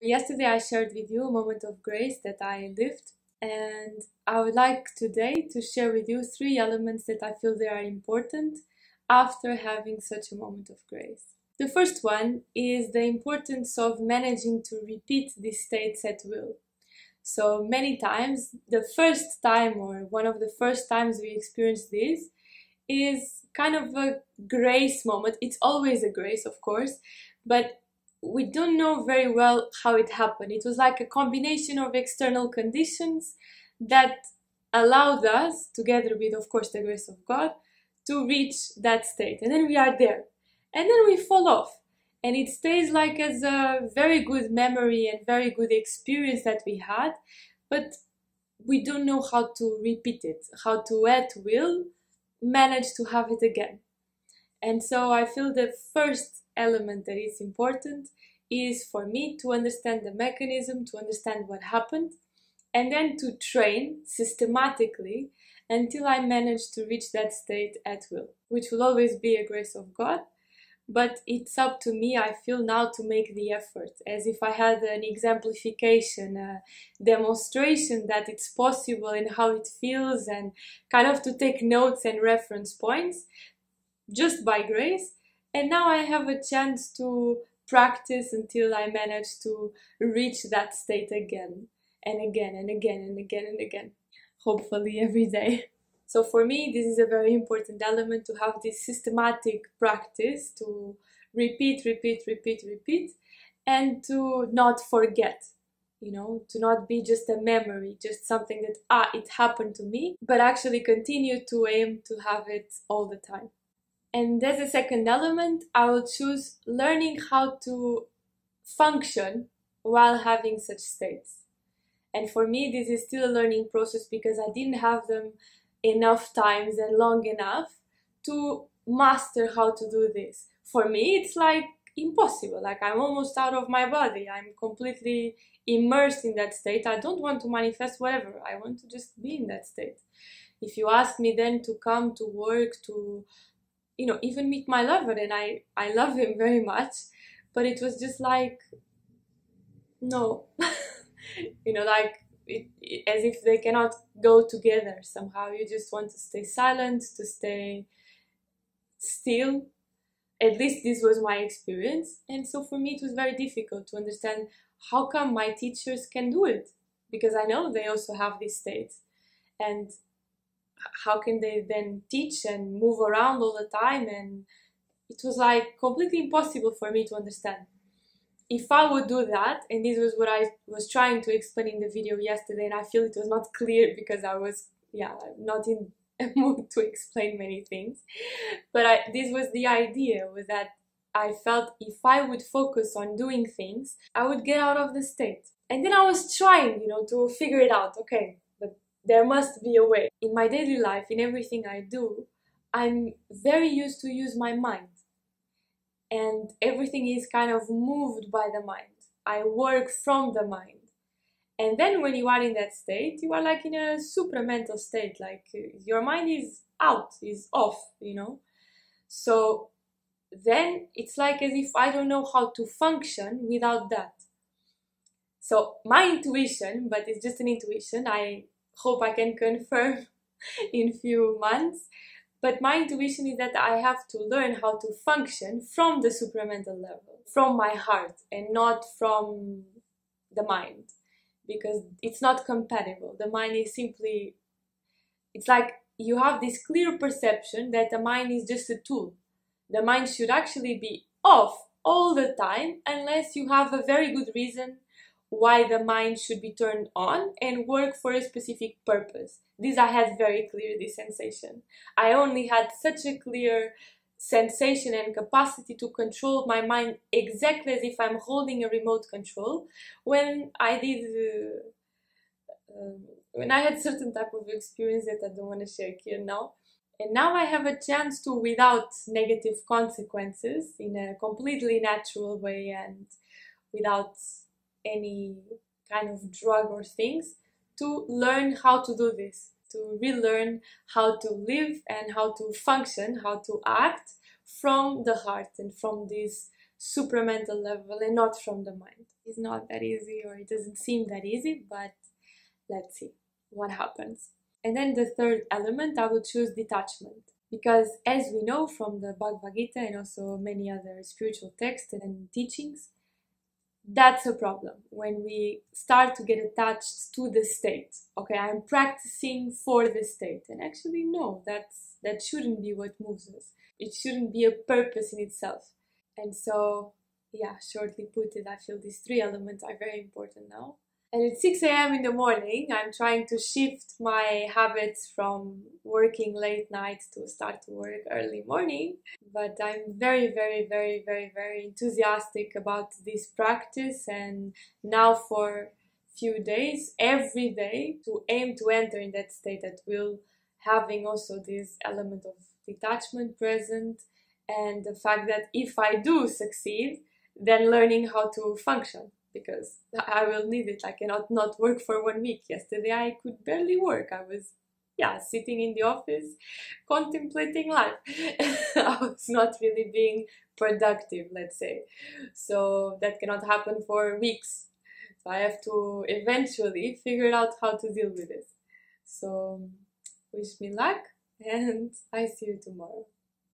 Yesterday I shared with you a moment of grace that I lived, and I would like today to share with you 3 elements that I feel they are important after having such a moment of grace. The first one is the importance of managing to repeat these states at will. So many times, the first time or one of the first times we experience this is kind of a grace moment. It's always a grace, of course, but we don't know very well how it happened. It was like a combination of external conditions that allowed us, together with, of course, the grace of God, to reach that state. And then we are there. And then we fall off. And it stays like as a very good memory and very good experience that we had, but we don't know how to repeat it, how to at will manage to have it again. And so I feel the first element that is important is for me to understand the mechanism, to understand what happened, and then to train systematically until I manage to reach that state at will, which will always be a grace of God. But it's up to me, I feel now, to make the effort, as if I had an exemplification, a demonstration that it's possible and how it feels, and kind of to take notes and reference points just by grace. And now I have a chance to practice until I manage to reach that state again and again and again and again and again, hopefully every day. So for me, this is a very important element, to have this systematic practice, to repeat, and to not forget, to not be just a memory, just something that, it happened to me, but actually continue to aim to have it all the time. And as a second element, I will choose learning how to function while having such states. And for me, this is still a learning process because I didn't have them enough times and long enough to master how to do this. For me, it's like impossible. Like, I'm almost out of my body. I'm completely immersed in that state. I don't want to manifest whatever. I want to just be in that state. If you ask me then to come to work, to even meet my lover, and I love him very much, but it was just like, no. As if they cannot go together somehow. You just want to stay silent, to stay still. At least this was my experience. And so for me it was very difficult to understand how come my teachers can do it, because I know they also have these states. And how can they then teach and move around all the time? And it was like completely impossible for me to understand. If I would do that, and this was what I was trying to explain in the video yesterday, and I feel it was not clear because I was, not in a mood to explain many things. But this was the idea, was that I felt if I would focus on doing things, I would get out of the state. And then I was trying, to figure it out. Okay, but there must be a way. In my daily life, in everything I do, I'm very used to use my mind. And everything is kind of moved by the mind. I work from the mind. And then when you are in that state, you are like in a supramental state, like your mind is out, is off, So then it's like as if I don't know how to function without that. So my intuition, but it's just an intuition, I hope I can confirm in few months, but my intuition is that I have to learn how to function from the supramental level, from my heart, and not from the mind, because it's not compatible. The mind is simply, it's like you have this clear perception that the mind is just a tool. The mind should actually be off all the time unless you have a very good reason why the mind should be turned on and work for a specific purpose. This I had very clear, this sensation. I only had such a clear sensation and capacity to control my mind exactly as if I'm holding a remote control when I did, when I had certain type of experience that I don't want to share here now. And now I have a chance to, without negative consequences, in a completely natural way and without any kind of drug or things, to learn how to do this, to relearn how to live and how to function, how to act from the heart and from this supramental level and not from the mind. It's not that easy, or it doesn't seem that easy, but let's see what happens. And then the third element, I will choose detachment. Because as we know from the Bhagavad Gita and also many other spiritual texts and teachings, that's a problem when we start to get attached to the state. Okay, I'm practicing for the state, and actually no, that shouldn't be what moves us. It shouldn't be a purpose in itself. And so, yeah, shortly put it, I feel these three elements are very important now. And at 6 a.m. in the morning, I'm trying to shift my habits from working late night to start to work early morning. But I'm very, very, very, very, very enthusiastic about this practice. And now for few days, every day, to aim to enter in that state at will, having also this element of detachment present. And the fact that if I do succeed, then learning how to function. Because I will need it. I cannot not work for 1 week. Yesterday I could barely work. I was, sitting in the office, contemplating life. I was not really being productive, let's say. So that cannot happen for weeks. So I have to eventually figure out how to deal with this. So wish me luck, and I see you tomorrow.